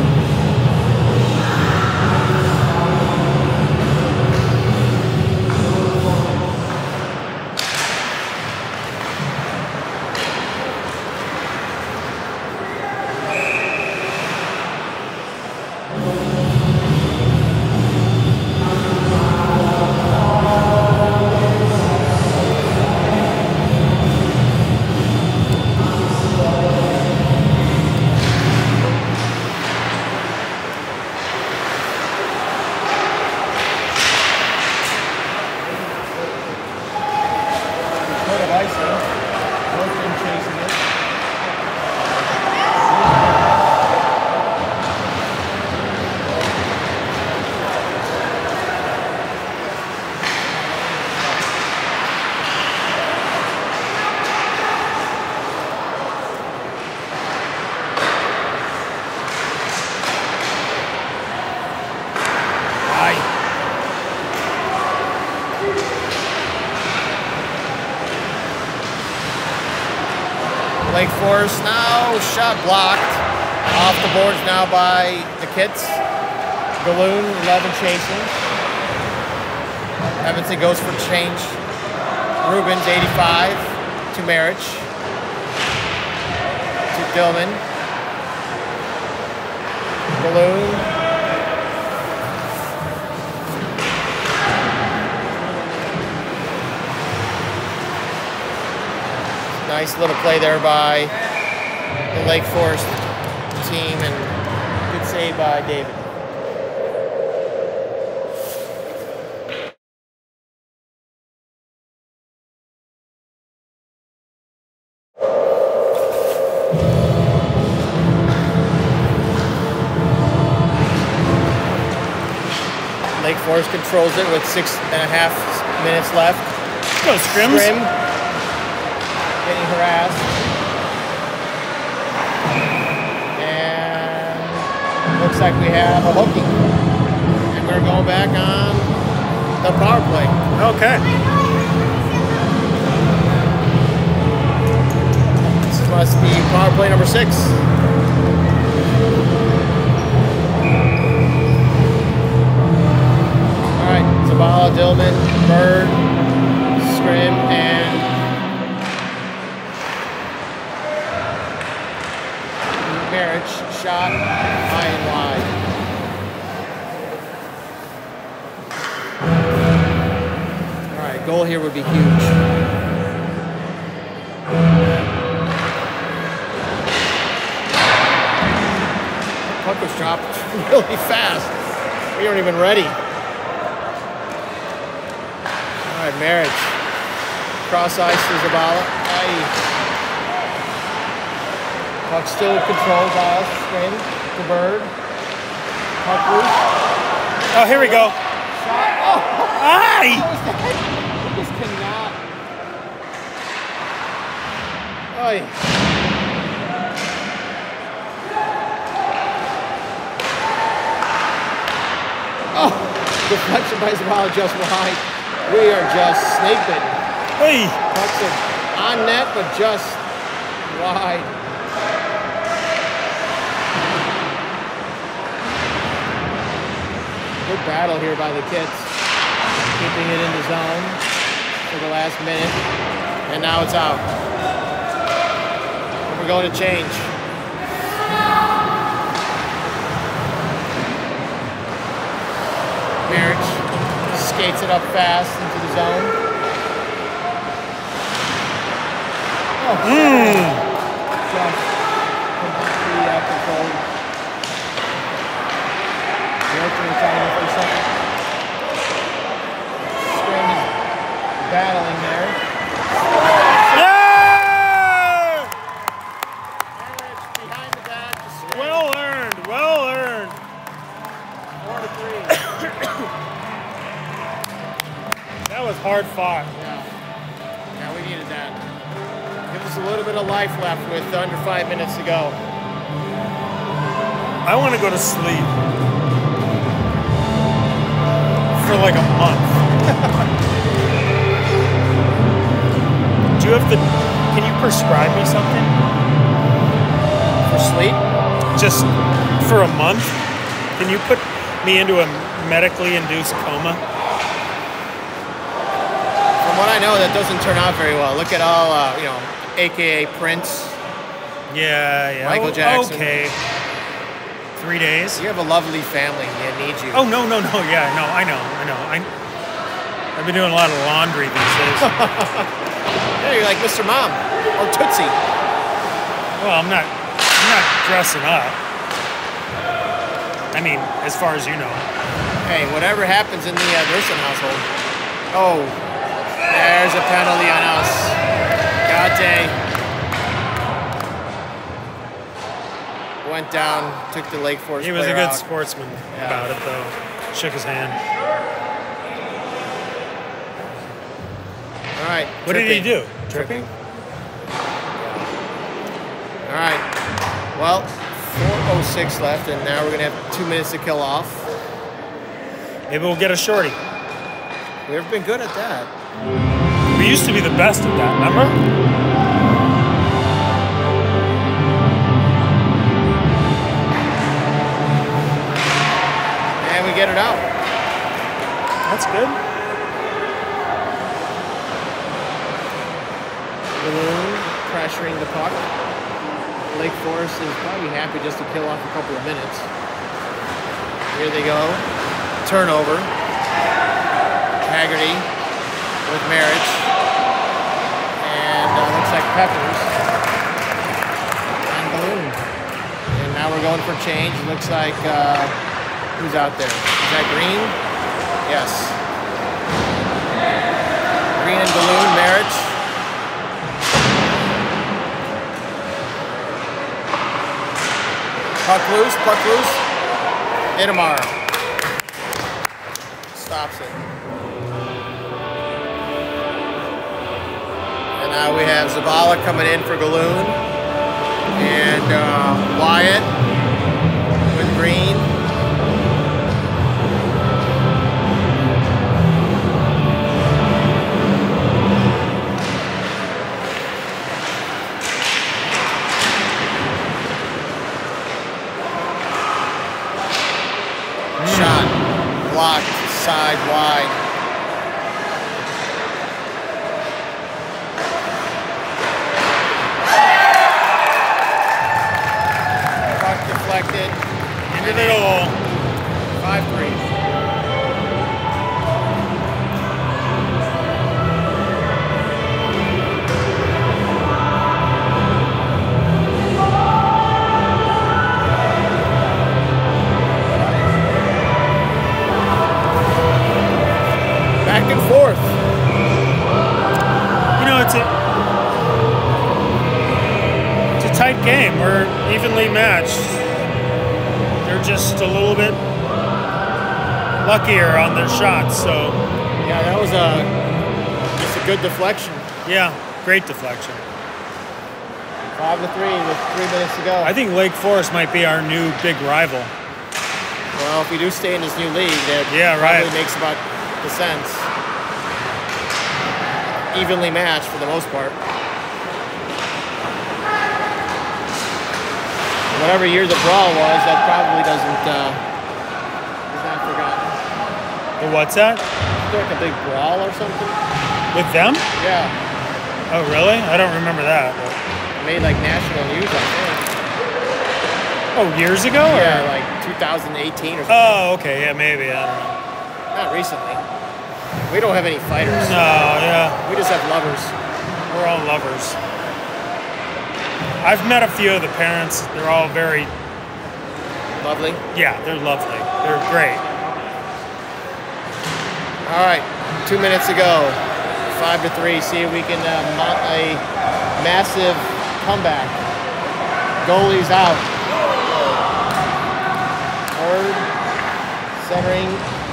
icing. Both been chasing it. Lake Forest now, shot blocked. Off the boards now by the Kits. Galoon, 11 chasing. Evanson goes for change. Rubens, 85 to Marich. To Dillman. Galoon. Nice little play there by the Lake Forest team, and good save by David. Lake Forest controls it with 6.5 minutes left. Go Scrims. Scrim. Getting harassed. And looks like we have a hooking. And we're going back on the power play. Okay. This must be power play number 6. All right, Zabala, Dillman, Bird, Scrim, and Marich, shot high and wide. All right, goal here would be huge. Puck was dropped really fast. We weren't even ready. All right, Marich. Cross ice to Zabala. Puck still controlled by us. Scrim to Bird. Puck loose. Oh, here we go. Shot. Oh! Aye! Just cannot. Oy. Oh! Deflection by Zabala just wide. We are just snake bitten. Hey! Pucks are on net, but just wide. Good battle here by the Kits, keeping it in the zone for the last minute, and now it's out. We're going to change. Marich skates it up fast into the zone. Oh, just cannot be controlled. For a second. Scrim is battling there. Yeah! Marich behind the back. Well earned, well earned. 4-3. That was hard fought. Yeah, we needed that. Give us a little bit of life left with under 5 minutes to go. I want to go to sleep. For like a month. Do you have the, can you prescribe me something? For sleep? Just for a month? Can you put me into a medically induced coma? From what I know, that doesn't turn out very well. Look at all, AKA Prince. Yeah. Michael Jackson. Okay. 3 days? You have a lovely family. They need you. Oh, no. Yeah, no, I know. I've been doing a lot of laundry these days. Yeah, you're like Mr. Mom or Tootsie. Well, I'm not dressing up. I mean, as far as you know. Hey, whatever happens in the Gerson household. Oh, there's a penalty on us. Gate went down, took the Lake Forest He was a player good out. sportsman Yeah. about it, though. Shook his hand. All right. What did he tripping. do? Tripping? All right. Well, 4:06 left, and now we're going to have 2 minutes to kill off. Maybe we'll get a shorty. We've been good at that. We used to be the best at that, remember? And we get it out. That's good. Balloon pressuring the puck. Lake Forest is probably happy just to kill off a couple of minutes. Here they go. Turnover. Haggerty with Marriage. And looks like Peppers. And Balloon. And now we're going for change. Looks like, who's out there? Is that Green? Yes. Green and Balloon, Marriage. Puck loose. Idemar stops it. And now we have Zabala coming in for Galoon. And Wyatt with Green. Shot blocked side wide. Puck deflected. Into the goal. 5-3. Back and forth. You know, it's a tight game. We're evenly matched. They're just a little bit luckier on their shots, so Yeah, that was just a good deflection. yeah, great deflection. 5-3 with 3 minutes to go. I think Lake Forest might be our new big rival. Well, if we do stay in this new league, that Yeah, right. probably makes about the sense. Evenly matched for the most part. Whatever year the brawl was, that probably is not forgotten. The what's that? Is there like a big brawl or something? With them? Yeah. Oh, really? I don't remember that. Made like national news, I think. Oh, years ago? Or? Yeah, like 2018 or something. Oh, okay. Yeah, maybe. I don't know. Not recently. We don't have any fighters. No, yeah. We just have lovers. We're all lovers. I've met a few of the parents. They're all very, Lovely. yeah, they're lovely. They're great. All right, 2 minutes to go. 5-3. See if we can mount a massive comeback. Goalie's out. Third, centering.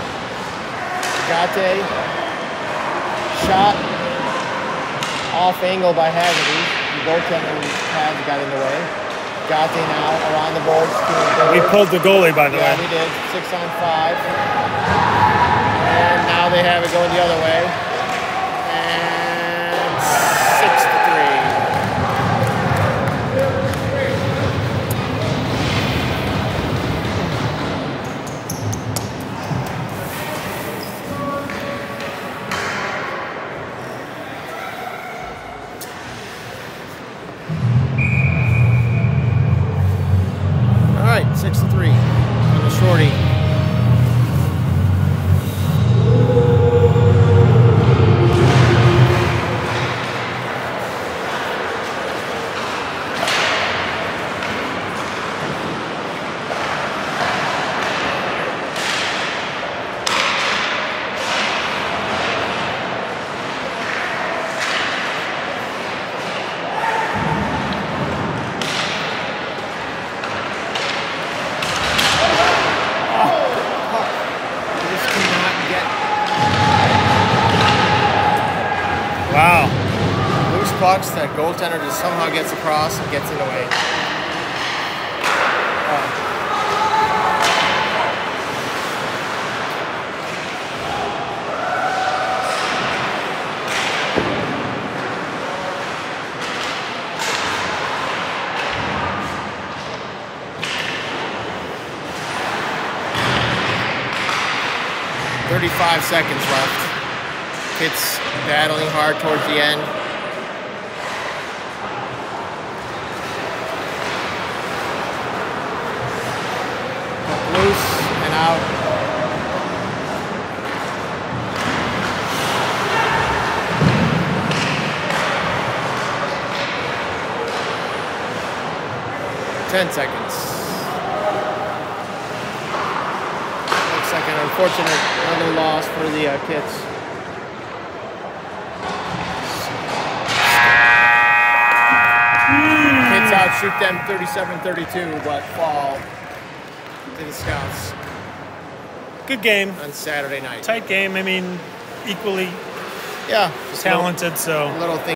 Gate. Shot. Off angle by Haggerty. The goaltender pads got in the way. Gate now around the boards. We pulled the goalie, by the Yeah, way. we did. 6-on-5. And now they have it going the other way. And 6-3. All right, 6-3 on the shorty. pucks, that goaltender just somehow gets across and gets in the way. Oh. 35 seconds left. Kids battling hard towards the end. Loose and out. Ten seconds. Looks like an unfortunate another loss for the kids. Kids outshoot them 37-32, but fall to the Scouts. Good game. On Saturday night. Tight game. I mean, equally Yeah. talented. So Little thing.